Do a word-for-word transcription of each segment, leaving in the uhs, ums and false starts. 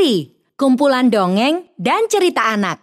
Riri, kumpulan dongeng dan cerita anak.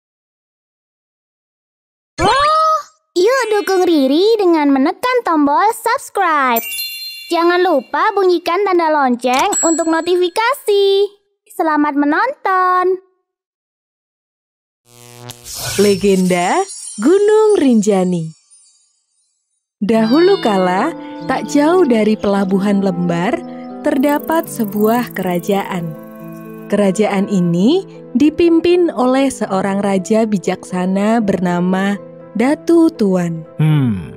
Oh, yuk dukung Riri dengan menekan tombol subscribe. Jangan lupa bunyikan tanda lonceng untuk notifikasi. Selamat menonton. Legenda Gunung Rinjani. Dahulu kala, tak jauh dari pelabuhan Lembar, terdapat sebuah kerajaan. Kerajaan ini dipimpin oleh seorang raja bijaksana bernama Datu Tuan. Hmm.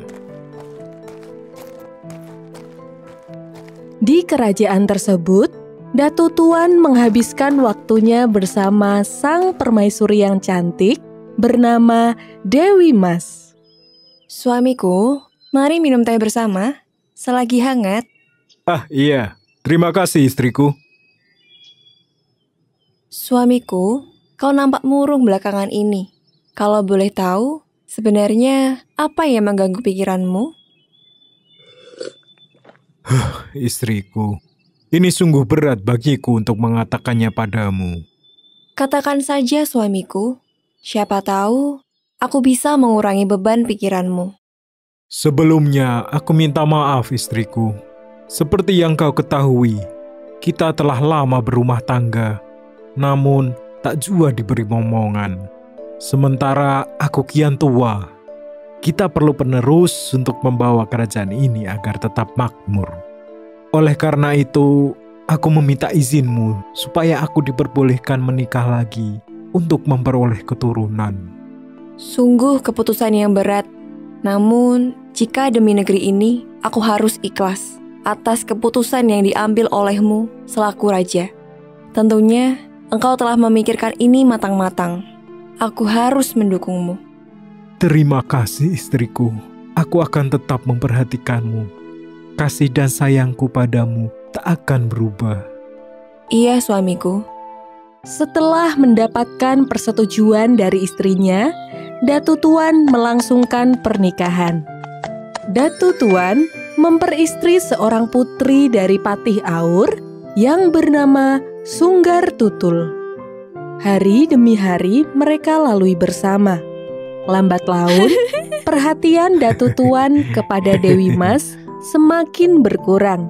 Di kerajaan tersebut, Datu Tuan menghabiskan waktunya bersama sang permaisuri yang cantik bernama Dewi Mas. Suamiku, mari minum teh bersama, selagi hangat. Ah iya, terima kasih istriku. Suamiku, kau nampak murung belakangan ini. Kalau boleh tahu, sebenarnya apa yang mengganggu pikiranmu? Huh, istriku, ini sungguh berat bagiku untuk mengatakannya padamu. Katakan saja suamiku, siapa tahu aku bisa mengurangi beban pikiranmu. Sebelumnya, aku minta maaf istriku. Seperti yang kau ketahui, kita telah lama berumah tangga, namun tak jua diberi momongan. Sementara aku kian tua, kita perlu penerus untuk membawa kerajaan ini agar tetap makmur. Oleh karena itu, aku meminta izinmu supaya aku diperbolehkan menikah lagi untuk memperoleh keturunan. Sungguh keputusan yang berat. Namun, jika demi negeri ini, aku harus ikhlas atas keputusan yang diambil olehmu selaku raja. Tentunya, engkau telah memikirkan ini matang-matang. Aku harus mendukungmu. Terima kasih istriku. Aku akan tetap memperhatikanmu. Kasih dan sayangku padamu tak akan berubah. Iya, suamiku. Setelah mendapatkan persetujuan dari istrinya, Datu Tuan melangsungkan pernikahan. Datu Tuan memperistri seorang putri dari Patih Aur yang bernama Sunggar Tutul. Hari demi hari mereka lalui bersama. Lambat laun, perhatian Datu Tuan kepada Dewi Mas semakin berkurang.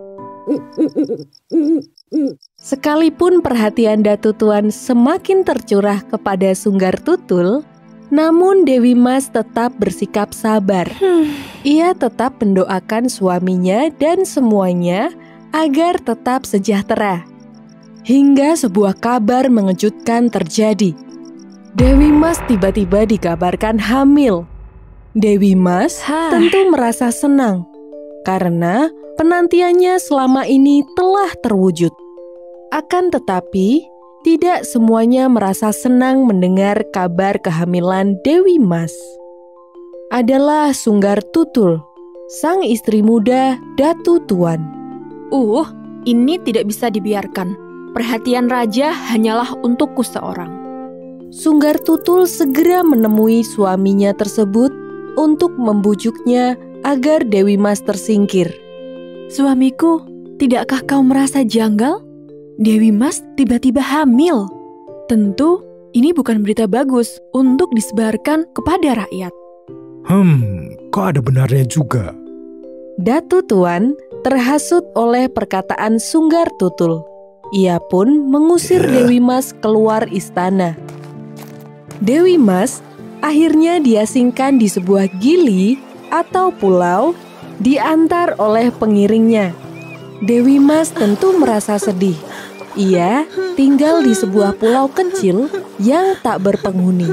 Sekalipun perhatian Datu Tuan semakin tercurah kepada Sunggar Tutul, namun Dewi Mas tetap bersikap sabar. Ia tetap mendoakan suaminya dan semuanya agar tetap sejahtera. Hingga sebuah kabar mengejutkan terjadi. Dewi Mas tiba-tiba dikabarkan hamil. Dewi Mas tentu merasa senang karena penantiannya selama ini telah terwujud. Akan tetapi, tidak semuanya merasa senang mendengar kabar kehamilan Dewi Mas. Adalah Sunggar Tutul, sang istri muda Datu Tuan. Uh, ini tidak bisa dibiarkan. Perhatian raja hanyalah untukku seorang. Sunggar Tutul segera menemui suaminya tersebut untuk membujuknya agar Dewi Mas tersingkir. Suamiku, tidakkah kau merasa janggal? Dewi Mas tiba-tiba hamil. Tentu ini bukan berita bagus untuk disebarkan kepada rakyat. Hmm, kok ada benarnya juga? Datu Tuan terhasut oleh perkataan Sunggar Tutul. Ia pun mengusir Dewi Mas keluar istana. Dewi Mas akhirnya diasingkan di sebuah gili atau pulau, diantar oleh pengiringnya. Dewi Mas tentu merasa sedih. Ia tinggal di sebuah pulau kecil yang tak berpenghuni.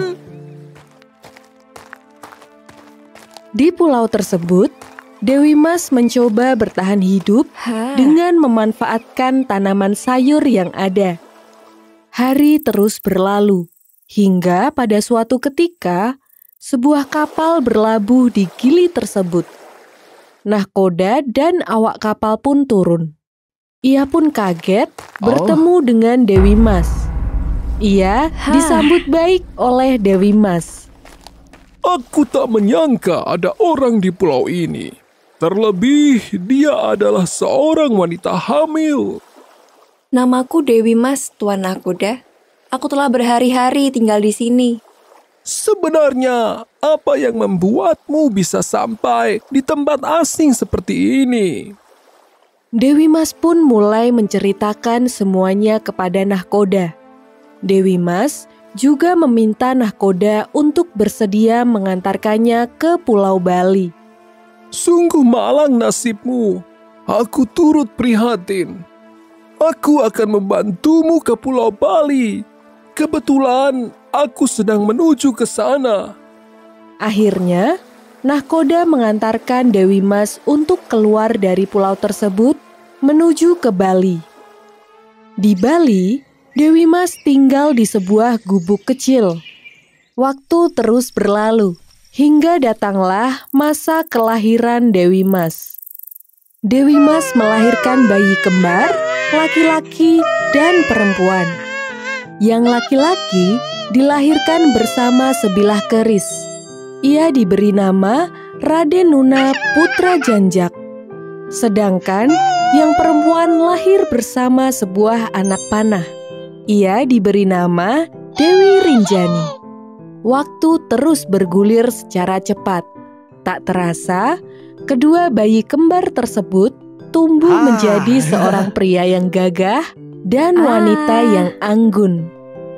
Di pulau tersebut, Dewi Mas mencoba bertahan hidup dengan memanfaatkan tanaman sayur yang ada. Hari terus berlalu, hingga pada suatu ketika, sebuah kapal berlabuh di gili tersebut. Nahkoda dan awak kapal pun turun. Ia pun kaget bertemu oh. dengan Dewi Mas. Ia disambut baik oleh Dewi Mas. Aku tak menyangka ada orang di pulau ini. Terlebih dia adalah seorang wanita hamil. Namaku Dewi Mas, Tuan Nahkoda. Aku telah berhari-hari tinggal di sini. Sebenarnya, apa yang membuatmu bisa sampai di tempat asing seperti ini? Dewi Mas pun mulai menceritakan semuanya kepada Nahkoda. Dewi Mas juga meminta Nahkoda untuk bersedia mengantarkannya ke Pulau Bali. Sungguh malang nasibmu. Aku turut prihatin. Aku akan membantumu ke Pulau Bali. Kebetulan aku sedang menuju ke sana. Akhirnya, Nahkoda mengantarkan Dewi Mas untuk keluar dari pulau tersebut menuju ke Bali. Di Bali, Dewi Mas tinggal di sebuah gubuk kecil. Waktu terus berlalu, hingga datanglah masa kelahiran Dewi Mas. Dewi Mas melahirkan bayi kembar, laki-laki dan perempuan. Yang laki-laki dilahirkan bersama sebilah keris. Ia diberi nama Raden Nuna Putra Janjak. Sedangkan yang perempuan lahir bersama sebuah anak panah. Ia diberi nama Dewi Rinjani. Waktu terus bergulir secara cepat. Tak terasa, kedua bayi kembar tersebut tumbuh ah. menjadi seorang pria yang gagah dan wanita ah. yang anggun.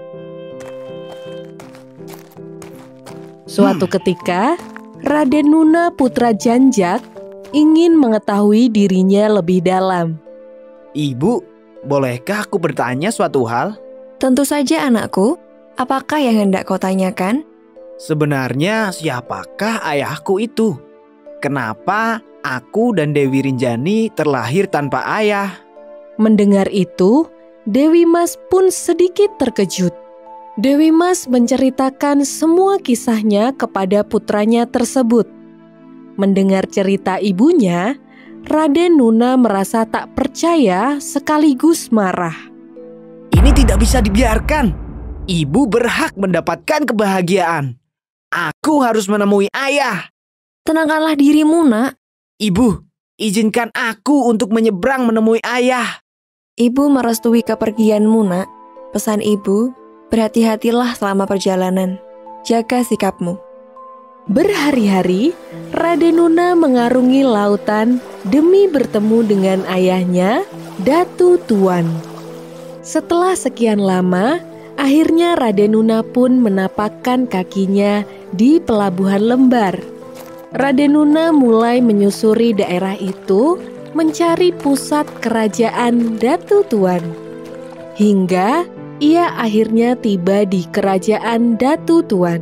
Suatu ketika, Raden Nuna Putra Janjak ingin mengetahui dirinya lebih dalam. Ibu, bolehkah aku bertanya suatu hal? Tentu saja anakku. Apakah yang hendak kau tanyakan? Sebenarnya siapakah ayahku itu? Kenapa aku dan Dewi Rinjani terlahir tanpa ayah? Mendengar itu, Dewi Mas pun sedikit terkejut. Dewi Mas menceritakan semua kisahnya kepada putranya tersebut. Mendengar cerita ibunya, Raden Nuna merasa tak percaya sekaligus marah. Ini tidak bisa dibiarkan. Ibu berhak mendapatkan kebahagiaan. Aku harus menemui ayah. Tenangkanlah dirimu, Nak. Ibu, izinkan aku untuk menyeberang menemui ayah. Ibu merestui kepergianmu, Nak. Pesan ibu, berhati-hatilah selama perjalanan. Jaga sikapmu. Berhari-hari, Raden Nuna mengarungi lautan demi bertemu dengan ayahnya, Datu Tuan. Setelah sekian lama, akhirnya Raden Nuna pun menapakkan kakinya di pelabuhan Lembar. Raden Nuna mulai menyusuri daerah itu mencari pusat kerajaan Datu Tuan. Hingga ia akhirnya tiba di kerajaan Datu Tuan.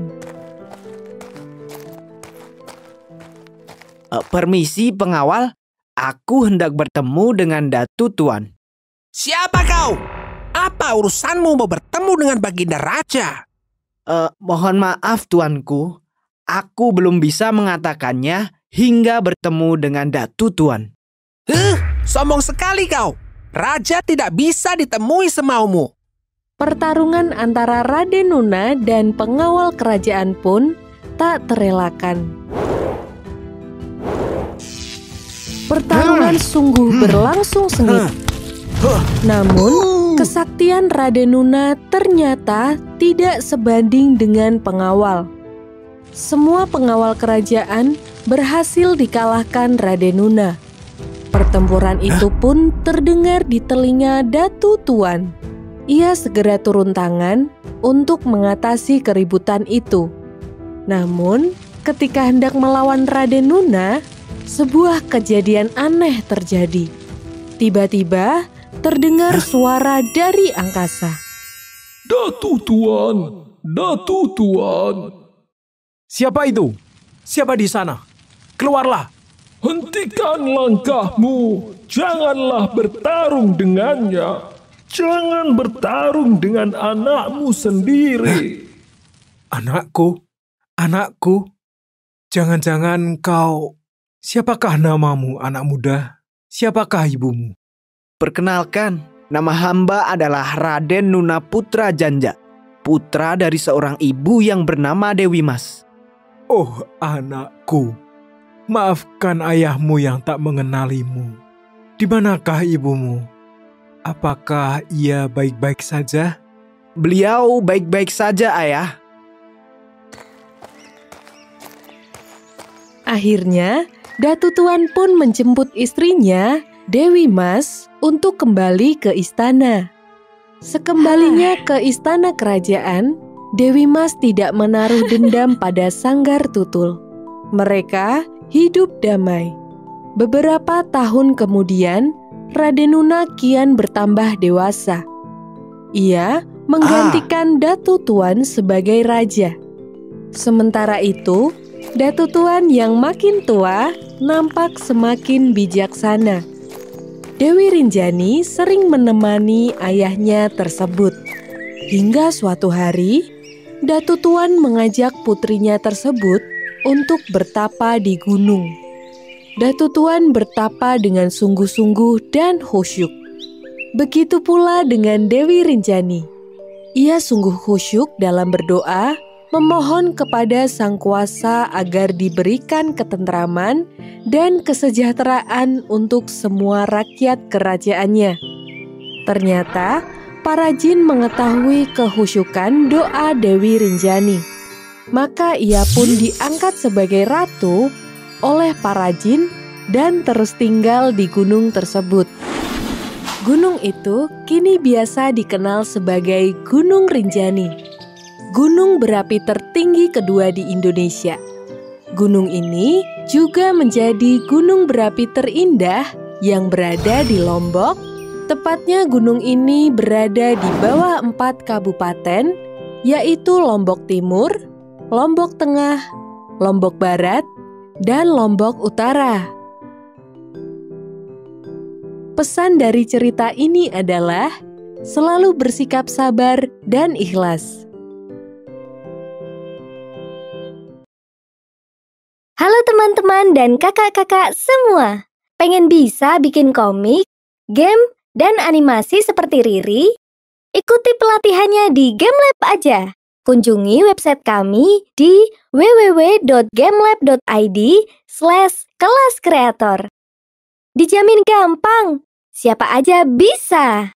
Uh, permisi pengawal, aku hendak bertemu dengan Datu Tuan. Siapa kau? Apa urusanmu mau bertemu dengan Baginda Raja? Uh, mohon maaf tuanku, aku belum bisa mengatakannya hingga bertemu dengan Datu Tuan. Huh, sombong sekali kau. Raja tidak bisa ditemui semaumu. Pertarungan antara Raden Nuna dan pengawal kerajaan pun tak terelakkan. Pertarungan sungguh berlangsung sengit. Namun, kesaktian Raden Nuna ternyata tidak sebanding dengan pengawal. Semua pengawal kerajaan berhasil dikalahkan Raden Nuna. Pertempuran itu pun terdengar di telinga Datu Tuan. Ia segera turun tangan untuk mengatasi keributan itu. Namun, ketika hendak melawan Raden Nuna, sebuah kejadian aneh terjadi. Tiba-tiba terdengar suara dari angkasa. Datu Tuan, Datu Tuan. Siapa itu? Siapa di sana? Keluarlah. Hentikan langkahmu. Janganlah bertarung dengannya. Jangan bertarung dengan anakmu sendiri. Anakku? Anakku? Jangan-jangan kau... Siapakah namamu, anak muda? Siapakah ibumu? Perkenalkan, nama hamba adalah Raden Nuna Putra Janjak, putra dari seorang ibu yang bernama Dewi Mas. Oh anakku, maafkan ayahmu yang tak mengenalimu. Di manakah ibumu? apakah ia baik-baik saja? Beliau baik-baik saja, Ayah. Akhirnya, Datu Tuan pun menjemput istrinya, Dewi Mas, untuk kembali ke istana. Sekembalinya ke istana kerajaan, Dewi Mas tidak menaruh dendam pada Sanggar Tutul. Mereka hidup damai. Beberapa tahun kemudian, Radenuna kian bertambah dewasa. Ia menggantikan ah. Datu Tuan sebagai raja. Sementara itu, Datu Tuan yang makin tua nampak semakin bijaksana. Dewi Rinjani sering menemani ayahnya tersebut. Hingga suatu hari, Datu Tuan mengajak putrinya tersebut untuk bertapa di gunung. Datu Tuan bertapa dengan sungguh-sungguh dan khusyuk. Begitu pula dengan Dewi Rinjani. Ia sungguh khusyuk dalam berdoa, memohon kepada Sang Kuasa agar diberikan ketentraman dan kesejahteraan untuk semua rakyat kerajaannya. Ternyata, para jin mengetahui kehusyukan doa Dewi Rinjani. Maka ia pun diangkat sebagai ratu oleh para jin dan terus tinggal di gunung tersebut. Gunung itu kini biasa dikenal sebagai Gunung Rinjani. Gunung berapi tertinggi kedua di Indonesia. Gunung ini juga menjadi gunung berapi terindah yang berada di Lombok. Tepatnya gunung ini berada di bawah empat kabupaten, yaitu Lombok Timur, Lombok Tengah, Lombok Barat, dan Lombok Utara. Pesan dari cerita ini adalah selalu bersikap sabar dan ikhlas. Halo teman-teman dan kakak-kakak semua. Pengen bisa bikin komik, game, dan animasi seperti Riri? Ikuti pelatihannya di GameLab aja. Kunjungi website kami di w w w dot gamelab dot i d slash kelas kreator. Dijamin gampang, siapa aja bisa.